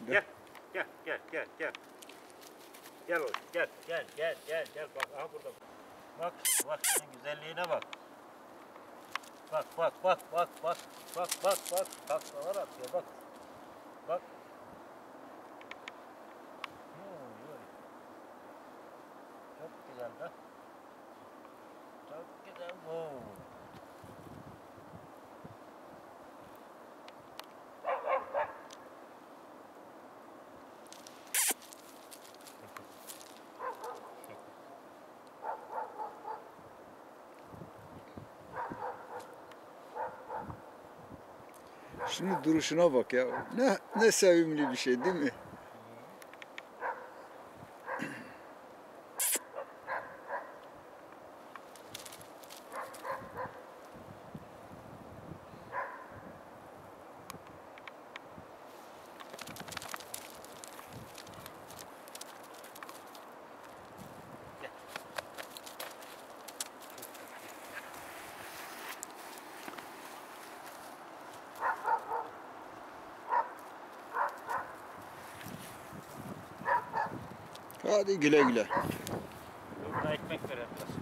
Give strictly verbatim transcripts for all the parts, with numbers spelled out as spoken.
Gel. Gel gel gel gel. Gel oğlum gel gel gel gel gel bak aha burada. Bak bak şunun güzelliğine bak. Bak bak bak bak bak bak bak bak taklalar atıyor bak. Bak. Hmm, çok güzel de. Çok güzel. Oo. Şimdi duruşuna bak ya. Ne ne sevimli bir şey değil mi? Hadi güle güle. Buna ekmek verelim biraz.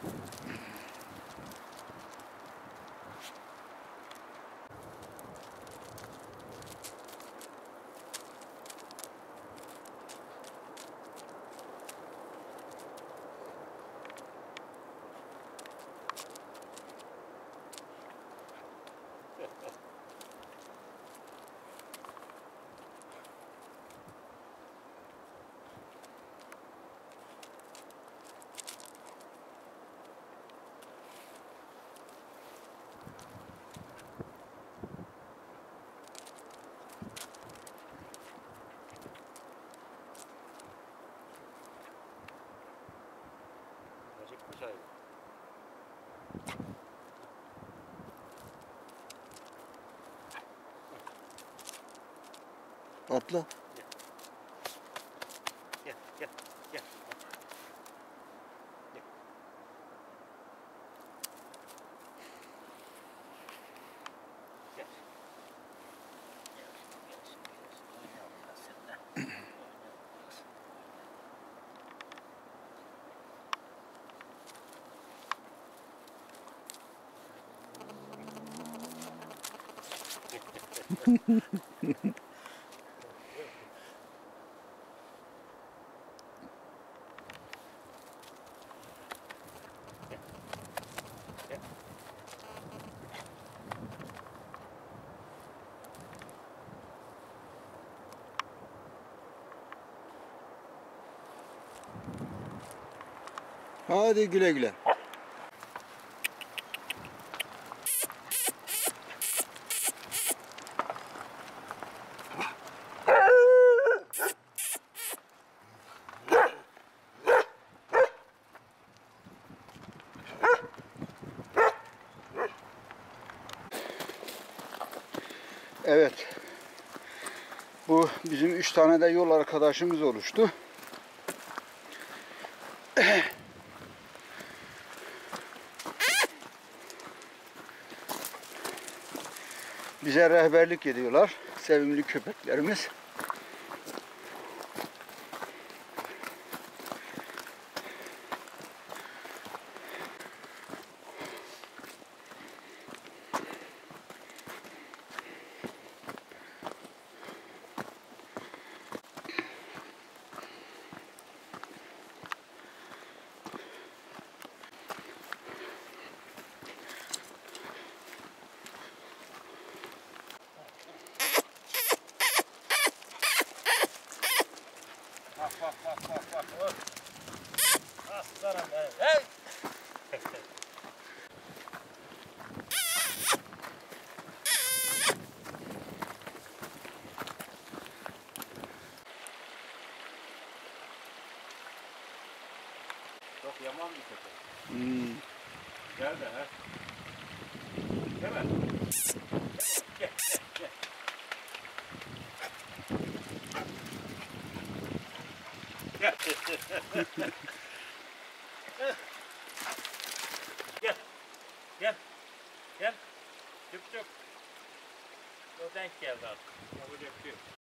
Acıkmış hayvan. Atla. Gel gel gel. Gel. Gel. Oynayalım biraz seninle. Oynayalım biraz. Hadi güle güle. Evet. Bu bizim üç tane de yol arkadaşımız oluştu. Bize rehberlik ediyorlar. Sevimli köpeklerimiz. Bak bak bak bak bak. Bak. Aslanım benim. Hey! Çok yaman bir köpek. Hmm. Gel de ha. Gel mi? Gel gel gel. Gel. Gel. Gel. Gel. Çık çık. O denk geldi artık. Yapacak bir şey yok.